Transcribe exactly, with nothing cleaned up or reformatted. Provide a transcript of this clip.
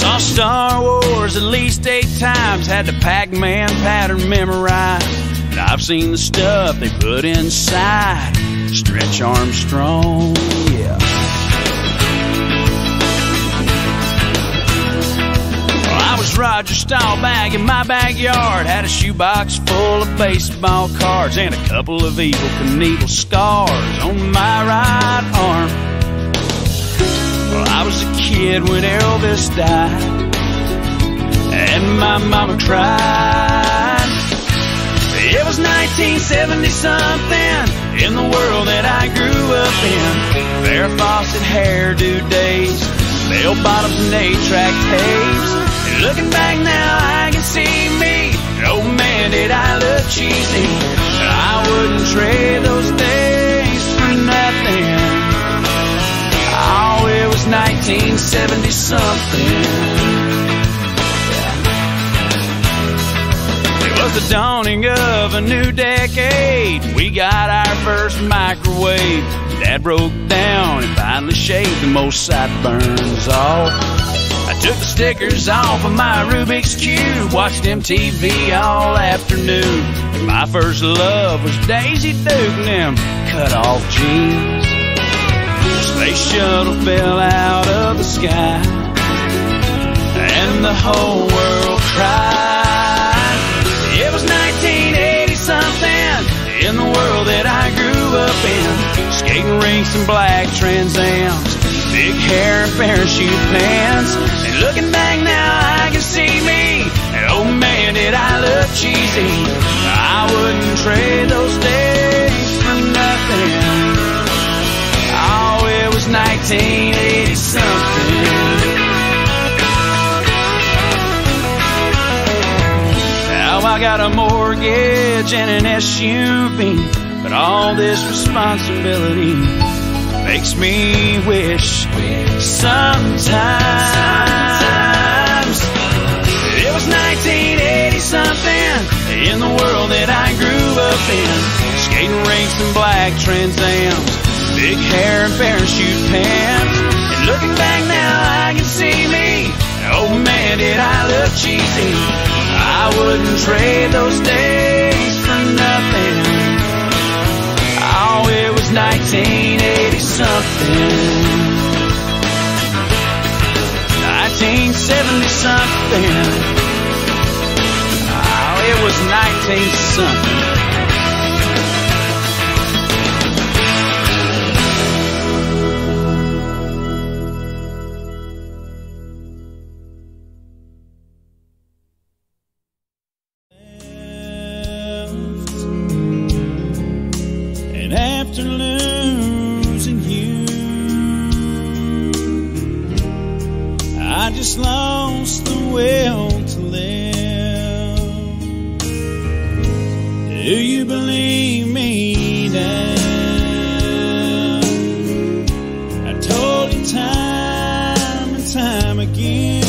Saw Star Wars at least eight times, had the Pac Man pattern memorized. And I've seen the stuff they put inside. Stretch Armstrong, yeah. Well, I was Roger Staubach in my backyard. Had a shoebox full of baseball cards and a couple of Evel Knievel scars on my right arm. Well, I was a kid when Elvis died, and my mama cried. It was nineteen seventy something in the world that I grew up in. Farrah Fawcett hairdo days, bell bottoms and eight-track tapes. And looking back now, I can see me. Oh man, did I look cheesy. I wouldn't trade those days for nothing. Oh, it was nineteen seventy something. The dawning of a new decade, we got our first microwave. Dad broke down and finally shaved the most sideburns off. I took the stickers off of my Rubik's Cube, watched M T V all afternoon. And my first love was Daisy Duke and them cut-off jeans. The space shuttle fell out of the sky, and the whole world cried. It was nineteen eighty something in the world that I grew up in. Skating rinks and black Trans Ams, big hair and parachute pants. And looking back now, I can see me. And oh man, did I look cheesy. I wouldn't trade those days for nothing. Oh, it was nineteen eighty something. I got a mortgage and an S U V, but all this responsibility makes me wish sometimes it was nineteen eighty something in the world that I grew up in. Skating rinks and black Trans Ams, big hair and parachute pants. And looking back now, I can see me. Oh man, did I look cheesy. I wouldn't trade those days for nothing. Oh, it was nineteen eighty something. nineteen seventy something. Oh, it was nineteen something. After losing you, I just lost the will to live. Do you believe me now? I told you time and time again,